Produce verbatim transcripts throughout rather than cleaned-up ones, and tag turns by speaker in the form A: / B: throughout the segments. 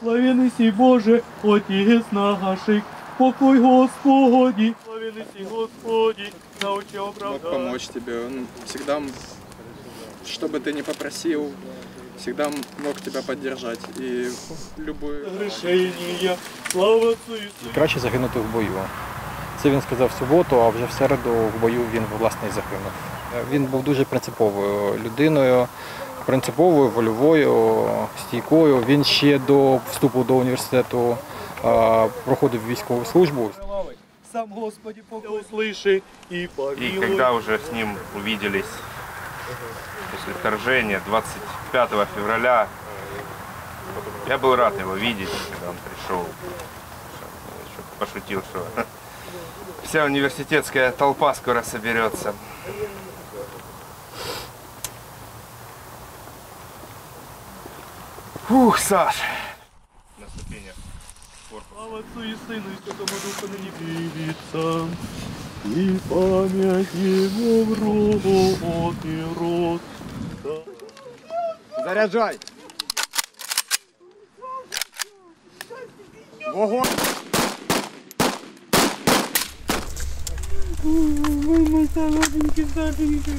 A: Славяный сей Боже, Отец наших, покой Господи, славяный сей Господи, научи оправдать.
B: Мог помочь тебе, он всегда, что бы ты ни попросил, всегда мог тебя поддержать. И любую...
A: Решення, слава Отцу і Сину.
C: Краще загинути в бою. Це він сказав в суботу, а вже в середу в бою він, власне, і загинув. Він був дуже принциповою людиною, принциповою, вольовою, стійкою. Він ще до вступу до університету а, проходив військову службу.
A: Сам Господи покой услыши и помилуй.
D: И когда уже с ним увиделись после вторжения двадцать пятого февраля, я был рад его видеть, когда он пришел. Еще пошутил, что вся университетская толпа скоро соберется. Фух, Саш! На ступенях.
A: Слава Отцу и Сыну и Святому Духу ныне привиться. И память Его в род и род.
E: Заряджай! Вогонь!
A: Ой, мой слабенький, слабенький.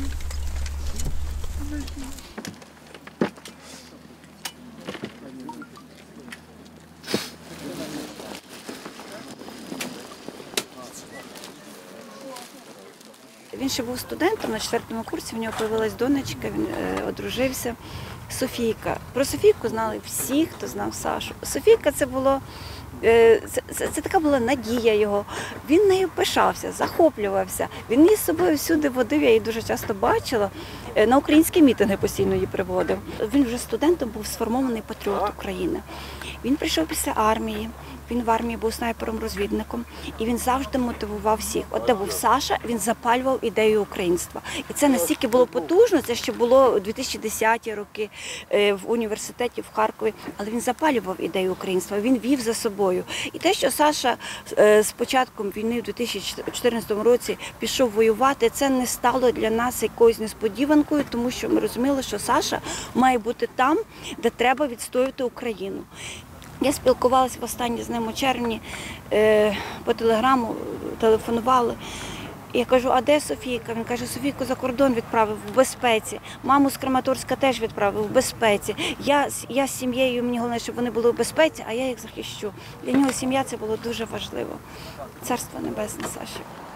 F: Він ще був студентом на четвертому курсі, в нього з'явилась донечка, він е, одружився. Софійка. Про Софійку знали всі, хто знав Сашу. Софійка це було, е, це, це, це така була надія його. Він нею пишався, захоплювався. Він її з собою всюди водив, я її дуже часто бачила. Е, на українські мітинги постійно її приводив. Він вже студентом був сформований патріот України. Він прийшов після армії. Він в армії був снайпером-розвідником, і він завжди мотивував всіх. От де був Саша, він запалював ідею українства. І це настільки було потужно, це ще було у дві тисячі десяті роки в університеті в Харкові, але він запалював ідею українства, він вів за собою. І те, що Саша з початком війни в дві тисячі чотирнадцятому році пішов воювати, це не стало для нас якоюсь несподіванкою, тому що ми розуміли, що Саша має бути там, де треба відстоювати Україну. Я спілкувалася востаннє з ним у червні, е, по телеграму телефонували. Я кажу, а де Софійка? Він каже, Софійку за кордон відправив в безпеці. Маму з Краматорська теж відправив в безпеці. Я, я з сім'єю, мені головне, щоб вони були в безпеці, а я їх захищу. Для нього сім'я це було дуже важливо. Царство небесне, Саші.